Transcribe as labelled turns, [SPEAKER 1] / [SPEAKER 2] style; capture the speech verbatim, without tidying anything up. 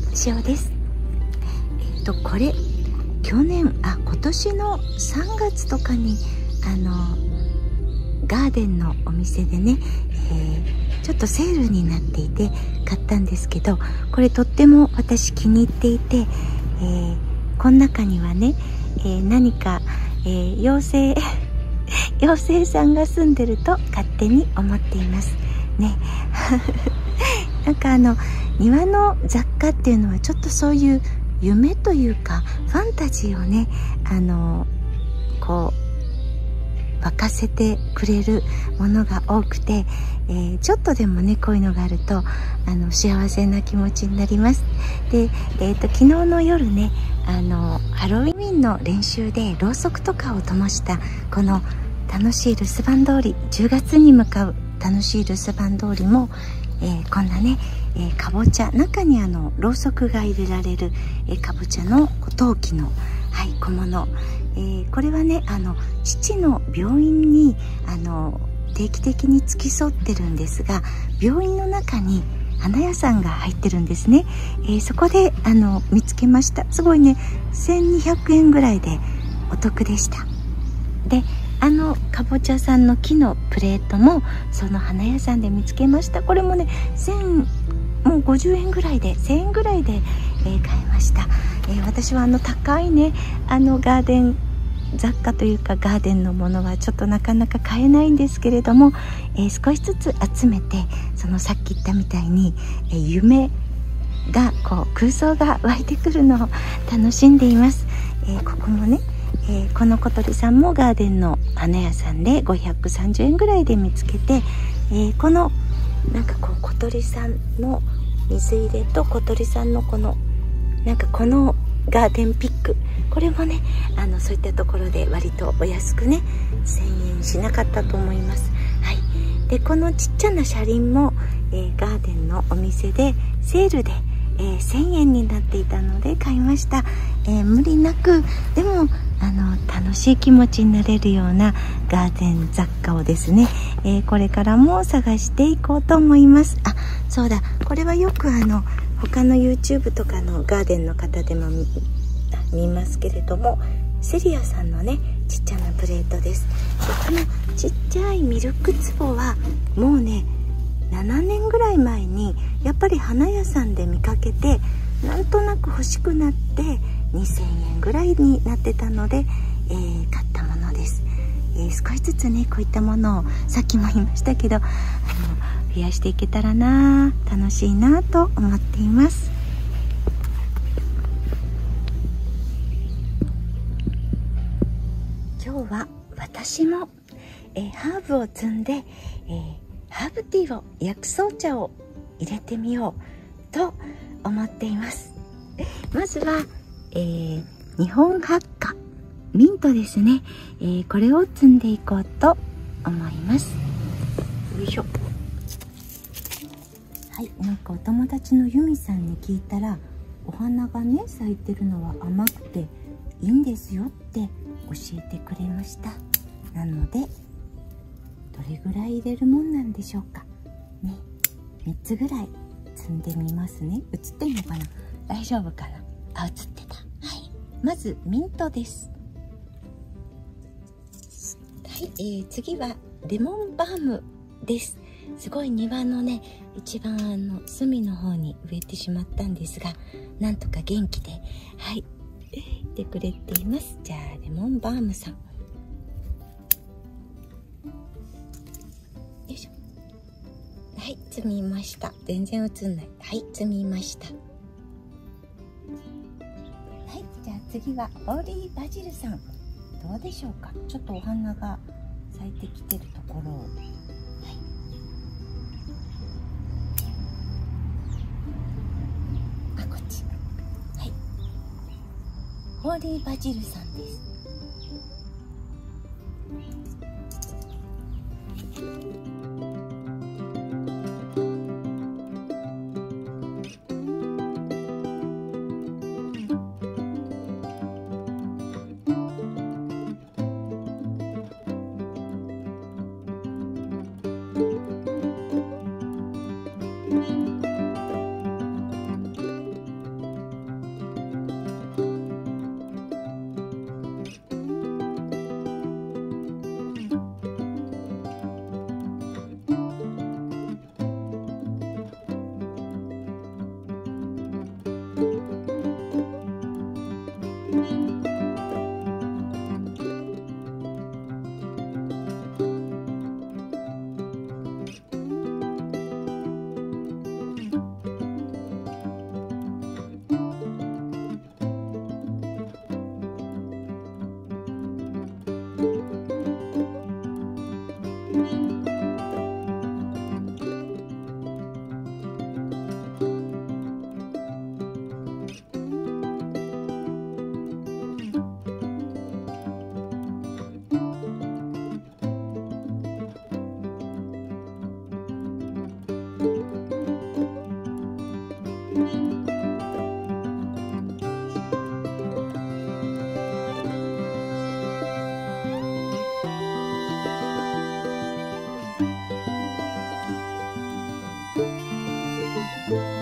[SPEAKER 1] 塩です。えっとこれ去年あ今年のさんがつとかにあのガーデンのお店でね、えー、ちょっとセールになっていて買ったんですけど、これとっても私気に入っていて、えー、この中にはね、えー、何か、えー、妖精妖精さんが住んでると勝手に思っていますね。なんかあの庭の雑貨っていうのはちょっとそういう夢というかファンタジーをね、あのこう沸かせてくれるものが多くて、えー、ちょっとでもねこういうのがあるとあの幸せな気持ちになります。で、えーと、昨日の夜ねあのハロウィーンの練習でろうそくとかを灯したこの楽しい留守番通り、じゅうがつに向かう楽しい留守番通りも、えー、こんなね、えー、かぼちゃ中にあのろうそくが入れられる、えー、かぼちゃの陶器の、はい、小物、えー、これはねあの父の病院にあの定期的に付き添ってるんですが、病院の中に花屋さんが入ってるんですね。えー、そこであの見つけました。すごいねせんにひゃくえんぐらいでお得でした。であのかぼちゃさんの木のプレートもその花屋さんで見つけました。これもねせんもうごじゅうえんぐらいでせんえんぐらいで、えー、買いました。えー、私はあの高いねあのガーデン雑貨というかガーデンのものはちょっとなかなか買えないんですけれども、えー、少しずつ集めてそのさっき言ったみたいに、えー、夢がこう空想が湧いてくるのを楽しんでいます。えー、ここもねえー、この小鳥さんもガーデンの花屋さんでごひゃくさんじゅうえんぐらいで見つけて、えー、このなんかこう小鳥さんの水入れと小鳥さんのこのなんかこのガーデンピック、これもねあのそういったところで割とお安くねせんえんしなかったと思います。はい、でこのちっちゃな車輪も、えー、ガーデンのお店でセールでえー、せんえんになっていたので買いました。えー、無理なくでもあの楽しい気持ちになれるようなガーデン雑貨をですね、えー、これからも探していこうと思います。あ、そうだ、これはよくあの他の YouTube とかのガーデンの方でも 見, 見ますけれども、セリアさんのねちっちゃなプレートです。でこのちっちゃいミルク壺はもうねななねんぐらい前にやっぱり花屋さんで見かけてなんとなく欲しくなってにせんえんぐらいになってたので、えー、買ったものです。えー、少しずつねこういったものをさっきも言いましたけどあの増やしていけたらな楽しいなと思っています。今日は私も、えー、ハーブを摘んで、えーハーブティーを薬草茶を入れてみようと思っています。まずは、えー、日本ハッカミントですね、えー、これを摘んでいこうと思います。よいしょ。はい、なんかお友達のユミさんに聞いたらお花がね咲いてるのは甘くていいんですよって教えてくれました。なのでどれぐらい入れるもんなんでしょうかね。みっつぐらい摘んでみますね。映ってんのかな、大丈夫かな。あ、映ってた。はい、まずミントです。はい、えー、次はレモンバームです。すごい庭のね一番あの隅の方に植えてしまったんですが、なんとか元気ではいいてくれています。じゃあレモンバームさん、はい、摘みました。全然映んない。はい、摘みました。はい、じゃあ次はホーリーバジルさん、どうでしょうか。ちょっとお花が咲いてきてるところを、はい、あ、こっち、はい、ホーリーバジルさんです。 す。